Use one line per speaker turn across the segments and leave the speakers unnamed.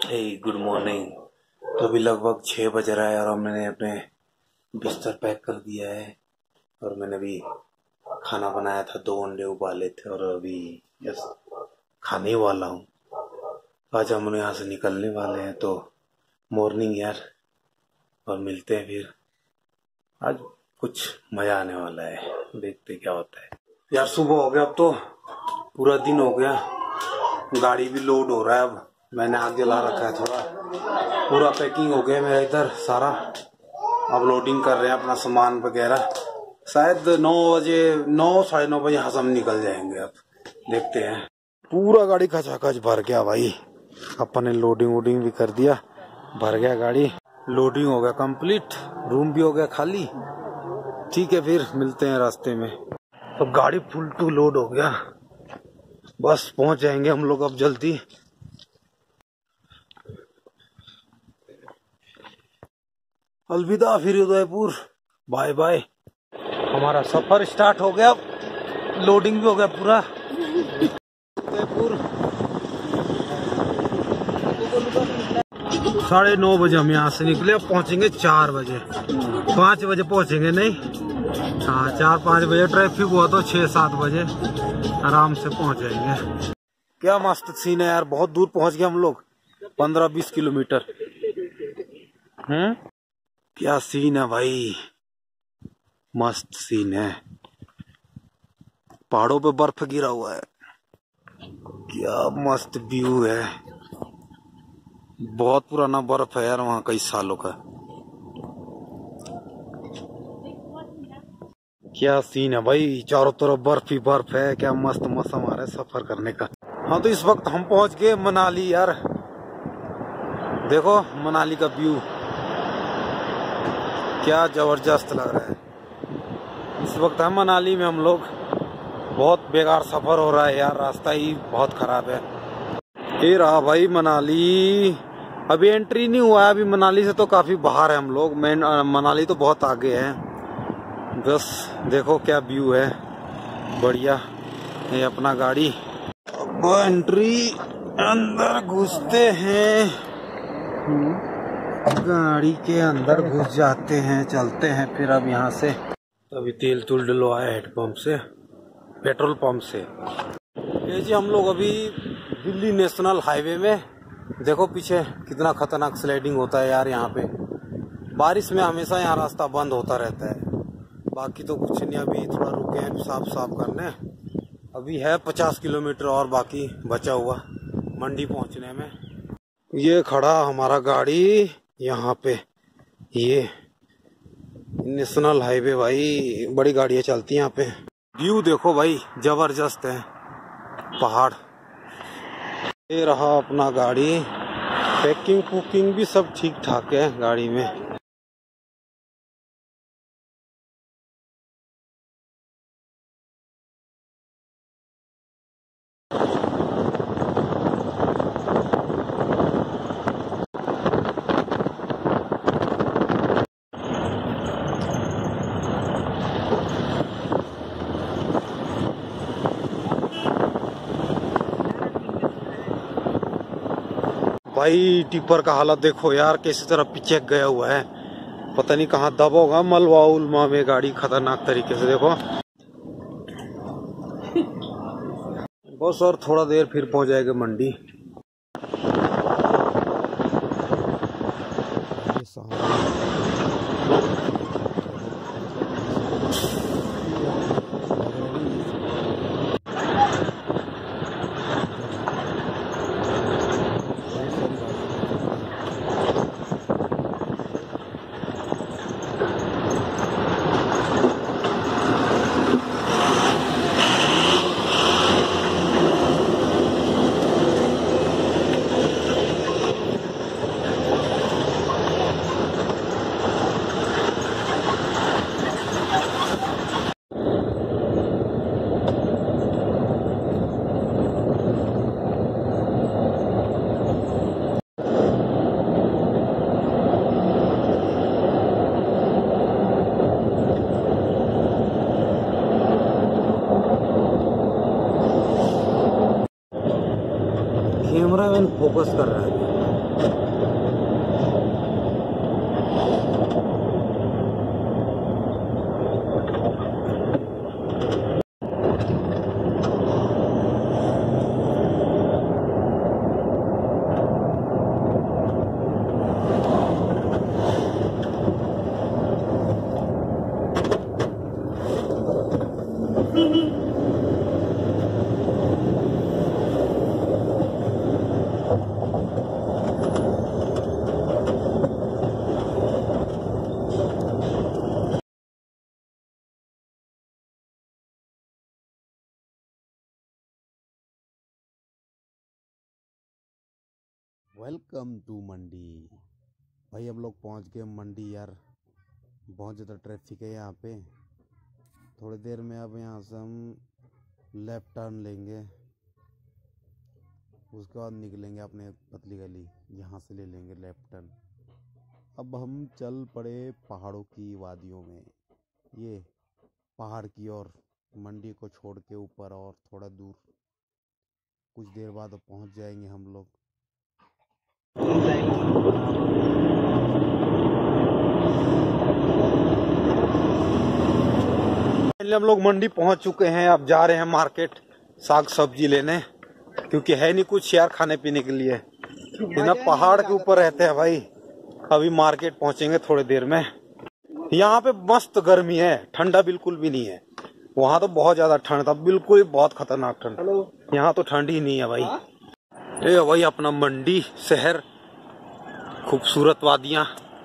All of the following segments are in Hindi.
Good morning. तो अभी लगभग 6 बज रहा है और मैंने अपने बिस्तर पैक कर दिया है और मैंने अभी खाना बनाया था, 2 अंडे उबाले थे और अभी यस खाने वाला हूँ। आज हम यहाँ से निकलने वाले हैं, तो मॉर्निंग यार, और मिलते हैं फिर। आज कुछ मजा आने वाला है, देखते क्या होता है यार। सुबह हो गया, अब तो पूरा दिन हो गया, गाड़ी भी लोड हो रहा है। अब मैंने आग जला रखा है, थोड़ा पूरा पैकिंग हो गया मेरा इधर सारा। अब लोडिंग कर रहे हैं अपना सामान वगैरह। शायद 9 बजे 9 साढ़े 9 बजे यहाँ से हम निकल जाएंगे। अब देखते हैं। पूरा गाड़ी खचाखच भर गया भाई। अपन ने लोडिंग वोडिंग भी कर दिया, भर गया गाड़ी। लोडिंग हो गया कंप्लीट, रूम भी हो गया खाली। ठीक है, फिर मिलते हैं रास्ते में। अब गाड़ी फुल टू लोड हो गया, बस पहुंच जाएंगे हम लोग अब जल्दी। अलविदा फिर उदयपुर, बाय बाय। हमारा सफर स्टार्ट हो गया, लोडिंग भी हो गया पूरा। उदयपुर 9:30 बजे हम यहाँ से निकले, अब पहुँचेंगे 4 बजे। 5 बजे पहुँचेंगे, नहीं हाँ 4-5 बजे। ट्रैफिक हुआ तो 6-7 बजे आराम से पहुँच जाएंगे। क्या मस्त सीन है यार, बहुत दूर पहुँच गए हम लोग, 15-20 किलोमीटर। क्या सीन है भाई, मस्त सीन है। पहाड़ों पे बर्फ गिरा हुआ है, क्या मस्त व्यू है। बहुत पुराना बर्फ है यार वहाँ, कई सालों का। क्या सीन है भाई, चारों तरफ बर्फ ही बर्फ है। क्या मस्त मौसम आ रहा है सफर करने का। हाँ, तो इस वक्त हम पहुंच गए मनाली यार। देखो मनाली का व्यू क्या जबरदस्त लग रहा है। इस वक्त है मनाली में हम लोग। बहुत बेकार सफर हो रहा है यार, रास्ता ही बहुत खराब है। ये रहा भाई मनाली। अभी एंट्री नहीं हुआ है, अभी मनाली से तो काफी बाहर है हम लोग। मनाली तो बहुत आगे है। बस देखो क्या व्यू है, बढ़िया। ये अपना गाड़ी, अब एंट्री, अंदर घुसते हैं, गाड़ी के अंदर घुस जाते हैं, चलते हैं फिर। अब यहाँ से अभी तेल तुल डलवाया हेडपंप से, पेट्रोल पंप से। ये जी हम लोग अभी दिल्ली नेशनल हाईवे में। देखो पीछे कितना खतरनाक स्लाइडिंग होता है यार यहाँ पे। बारिश में हमेशा यहाँ रास्ता बंद होता रहता है। बाकी तो कुछ नहीं, अभी थोड़ा रुके हैं साफ करने। अभी है 50 किलोमीटर और बाकी बचा हुआ मंडी पहुँचने में। ये खड़ा हमारा गाड़ी यहाँ पे, ये नेशनल हाईवे भाई, बड़ी गाड़ियाँ चलती हैं यहाँ पे। व्यू देखो भाई, जबरदस्त है पहाड़। ये रहा अपना गाड़ी, पैकिंग पुकिंग भी सब ठीक ठाक है गाड़ी में। भाई टिप्पर का हालत देखो यार, किसी तरह पीछे गया हुआ है। पता नहीं कहाँ दबा होगा, मलवा उलमा में गाड़ी खतरनाक तरीके से। देखो बस और थोड़ा देर फिर पहुंच जाएगा मंडी। कैमरा मैन फोकस कर रहा है। Welcome to Mandi. भाई हम लोग पहुंच गए मंडी यार। बहुत ज़्यादा ट्रैफिक है यहाँ पे। थोड़ी देर में अब यहाँ से हम लेफ्ट टर्न लेंगे, उसके बाद निकलेंगे अपने पतली गली, यहाँ से ले लेंगे लेफ्ट टर्न। अब हम चल पड़े पहाड़ों की वादियों में, ये पहाड़ की ओर, मंडी को छोड़ के ऊपर और थोड़ा दूर। कुछ देर बाद पहुँच जाएंगे हम लोग। हम लोग मंडी पहुंच चुके हैं। अब जा रहे हैं मार्केट साग सब्जी लेने, क्योंकि है नहीं कुछ यार खाने पीने के लिए। इतना पहाड़ के ऊपर रहते हैं भाई। अभी मार्केट पहुंचेंगे थोड़ी देर में। यहाँ पे मस्त गर्मी है, ठंडा बिल्कुल भी नहीं है। वहाँ तो बहुत ज्यादा ठंड था, बिल्कुल ही बहुत खतरनाक ठंड। यहाँ तो ठंड ही नहीं है भाई। ये वही अपना मंडी शहर, खूबसूरत वादियाँ,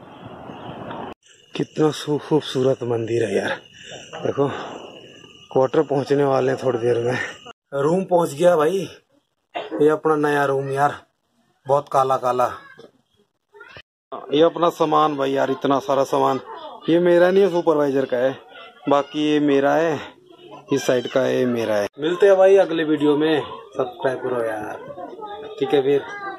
कितना खूबसूरत मंदिर है यार। देखो क्वार्टर पहुंचने वाले हैं थोड़ी देर में। रूम पहुंच गया भाई। ये अपना नया रूम यार, बहुत काला काला। ये अपना सामान भाई यार, इतना सारा सामान। ये मेरा नहीं है, सुपरवाइजर का है। बाकी ये मेरा है, इस साइड का है, मेरा है। मिलते हैं भाई अगले वीडियो में। सब्सक्राइब करो यार, ठीक है फिर।